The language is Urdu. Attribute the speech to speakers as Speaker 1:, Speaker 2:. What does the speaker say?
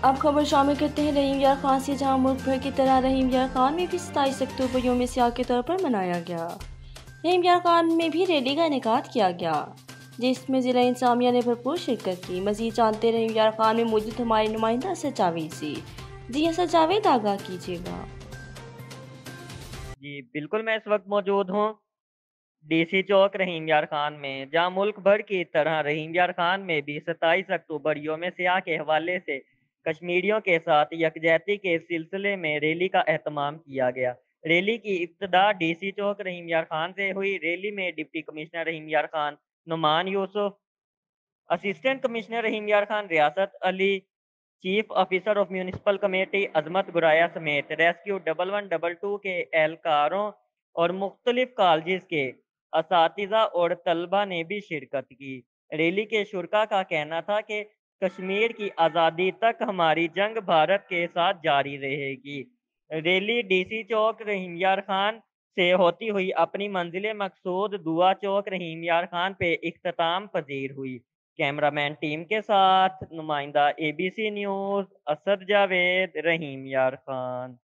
Speaker 1: اب خبر شامل کرتے ہیں رحیم یار خان سے، جہاں ملک بھر کی طرح رحیم یار خان میں بھی 27 اکتوبر یوم سیاہ کے طور پر منایا گیا۔ رحیم یار خان میں بھی ریلی کا انعقاد کیا گیا، جس میں ضلع انتظامیہ نے بھرپور شرکت کی۔ مزید جانتے رحیم یار خان میں موجود ہمارے نمائندہ اسد جاوید سے۔ جی اسد جاوید، آگاہ کیجیے گا۔
Speaker 2: جی بالکل، میں اس وقت موجود ہوں ڈی سی چوک رحیم یار خان میں، جہاں ملک بھر کی طرح رحیم یار خان میں بھی 27 اکتوبر یوم سیاہ کے حوالے سے کشمیریوں کے ساتھ یکجہتی کے سلسلے میں ریلی کا اہتمام کیا گیا۔ ریلی کی ابتدا ڈی سی چوک رحیم یار خان سے ہوئی۔ ریلی میں deputy commissioner Rahim Yar Khan Noman Yousuf, assistant commissioner Rahim Yar Khan Riasat Ali, chief officer of municipal committee Azmat Garaya سمیت ریسکیو 1112 کے اہلکاروں اور مختلف کالجز کے اساتذہ اور طلبہ نے بھی شرکت کی۔ ریلی کے شرکا کا کہنا تھا کہ کشمیر کی آزادی تک ہماری جنگ بھارت کے ساتھ جاری رہے گی۔ ریلی ڈی سی چوک رحیم یار خان سے ہوتی ہوئی اپنی منزل مقصود دعا چوک رحیم یار خان پہ اختتام پذیر ہوئی۔ کیمرہ مین ٹیم کے ساتھ نمائندہ ABC نیوز اسد جاوید، رحیم یار خان۔